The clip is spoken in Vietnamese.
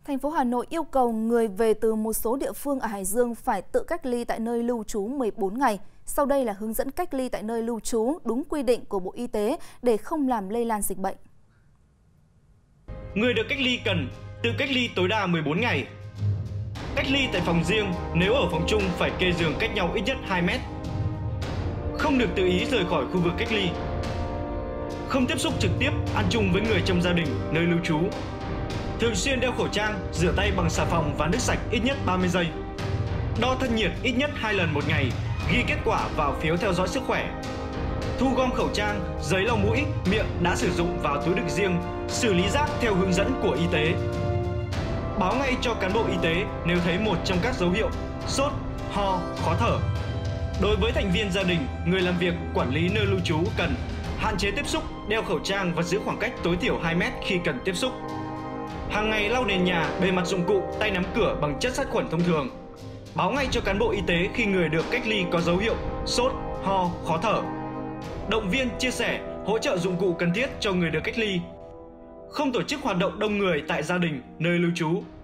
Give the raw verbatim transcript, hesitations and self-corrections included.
Thành phố Hà Nội yêu cầu người về từ một số địa phương ở Hải Dương phải tự cách ly tại nơi lưu trú mười bốn ngày. Sau đây là hướng dẫn cách ly tại nơi lưu trú đúng quy định của Bộ Y tế để không làm lây lan dịch bệnh. Người được cách ly cần tự cách ly tối đa mười bốn ngày. Cách ly tại phòng riêng, nếu ở phòng chung phải kê giường cách nhau ít nhất hai mét. Không được tự ý rời khỏi khu vực cách ly. Không tiếp xúc trực tiếp, ăn chung với người trong gia đình, nơi lưu trú. Thường xuyên đeo khẩu trang, rửa tay bằng xà phòng và nước sạch ít nhất ba mươi giây. Đo thân nhiệt ít nhất hai lần một ngày, ghi kết quả vào phiếu theo dõi sức khỏe. Thu gom khẩu trang, giấy lau mũi, miệng đã sử dụng vào túi đựng riêng, xử lý rác theo hướng dẫn của y tế. Báo ngay cho cán bộ y tế nếu thấy một trong các dấu hiệu sốt, ho, khó thở. Đối với thành viên gia đình, người làm việc, quản lý nơi lưu trú cần hạn chế tiếp xúc, đeo khẩu trang và giữ khoảng cách tối thiểu hai mét khi cần tiếp xúc. Hàng ngày lau nền nhà, bề mặt dụng cụ, tay nắm cửa bằng chất sát khuẩn thông thường. Báo ngay cho cán bộ y tế khi người được cách ly có dấu hiệu sốt, ho, khó thở. Động viên, chia sẻ, hỗ trợ dụng cụ cần thiết cho người được cách ly. Không tổ chức hoạt động đông người tại gia đình, nơi lưu trú.